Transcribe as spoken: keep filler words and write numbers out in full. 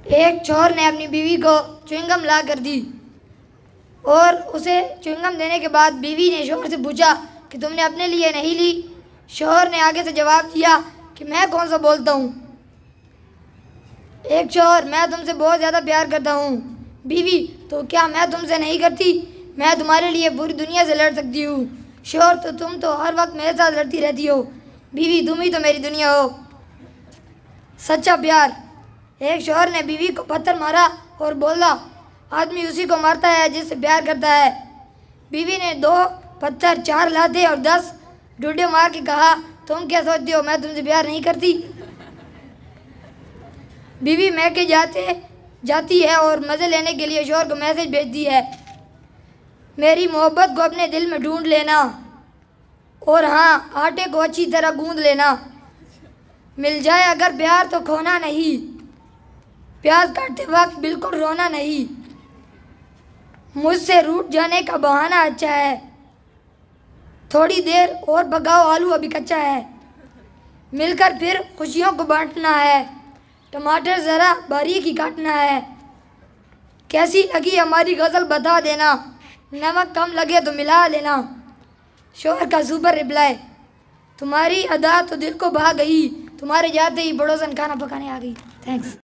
एक चोर ने अपनी बीवी को च्युइंगम ला कर दी और उसे च्युइंगम देने के बाद बीवी ने शोहर से पूछा कि तुमने अपने लिए नहीं ली। शोहर ने आगे से जवाब दिया कि मैं कौन सा बोलता हूँ। एक शोहर, मैं तुमसे बहुत ज़्यादा प्यार करता हूँ। बीवी, तो क्या मैं तुमसे नहीं करती? मैं तुम्हारे लिए पूरी दुनिया से लड़ सकती हूँ। शोहर, तो तुम तो हर वक्त मेरे साथ लड़ती रहती हो। बीवी, तुम ही तो मेरी दुनिया हो। सच्चा प्यार। एक शोहर ने बीवी को पत्थर मारा और बोला, आदमी उसी को मारता है जिससे प्यार करता है। बीवी ने दो पत्थर, चार लाते और दस डूडे मार के कहा, तुम क्या सोचती हो मैं तुमसे प्यार नहीं करती? बीवी मैके जाते जाती है और मज़े लेने के लिए शोहर को मैसेज भेजती है, मेरी मोहब्बत को अपने दिल में ढूंढ लेना और हाँ, आटे को अच्छी तरह गूंद लेना। मिल जाए अगर प्यार तो खोना नहीं, प्याज काटते वक्त बिल्कुल रोना नहीं। मुझसे रूठ जाने का बहाना अच्छा है, थोड़ी देर और पकाओ आलू अभी कच्चा है। मिलकर फिर खुशियों को बांटना है, टमाटर ज़रा बारीक ही काटना है। कैसी लगी हमारी गज़ल बता देना, नमक कम लगे तो मिला लेना। शोहर का सुपर रिप्लाई, तुम्हारी अदा तो दिल को भा गई, तुम्हारे जाते ही पड़ोसन खाना पकाने आ गई। थैंक्स।